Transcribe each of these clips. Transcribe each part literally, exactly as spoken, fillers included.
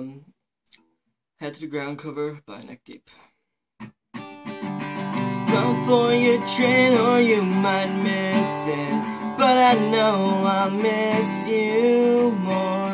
um, Head to the Ground cover by Neck Deep. Run for your train or you might miss it, but I know I'll miss you more.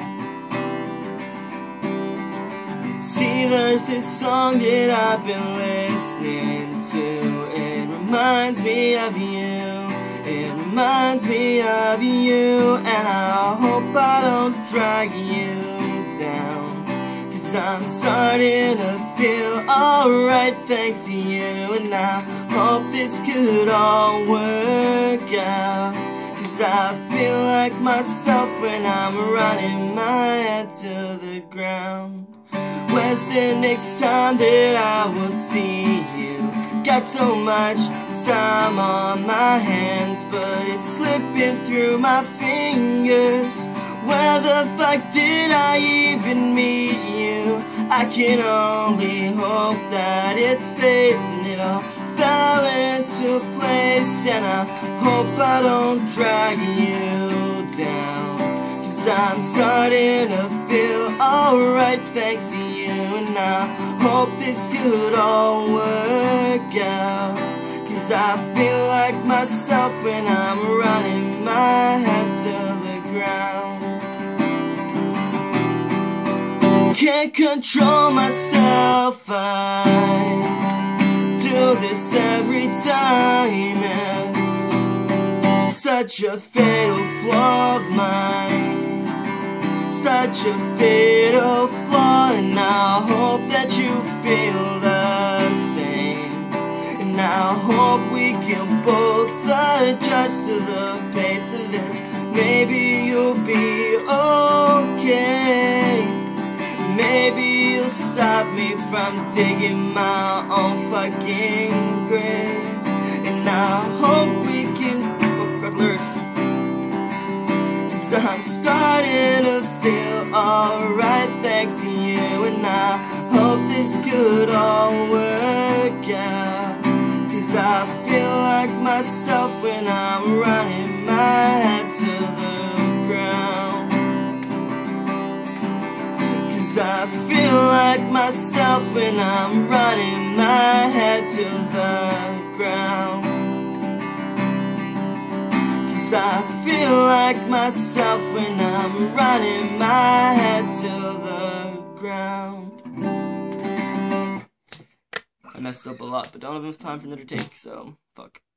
See, there's this song that I've been listening to. It reminds me of you. It reminds me of you, and I hope I don't drag you down, 'cause I'm starting to feel alright thanks to you. And I hope this could all work out, 'cause I feel like myself when I'm running my head to the ground. When's the next time that I will see you? Got so much time on my hands, but it's slipping through my fingers. Where the fuck did I even meet you? I can only hope that it's fate and it all fell into place. And I hope I don't drag you down, 'cause I'm starting to feel alright thanks to you. And I hope this could all work out, 'cause I feel like myself when I'm running my head to the ground. Can't control myself, I do this every time. It's such a fatal flaw of mine, such a fatal flaw. And I hope that you feel the same, and I hope we can both adjust to the pace of this. Maybe you'll be okay. Maybe you'll stop me from digging my own fucking grave. And I hope we can fuck up lyrics, 'cause I'm starting to feel alright thanks to you. And I hope this could all work out, 'cause I feel like myself when I'm running my head to the ground. 'Cause I feel like myself when I'm running my head to the ground. 'Cause I feel like myself when I'm running my head to the ground. I messed up a lot, but don't have enough time for another take, so fuck.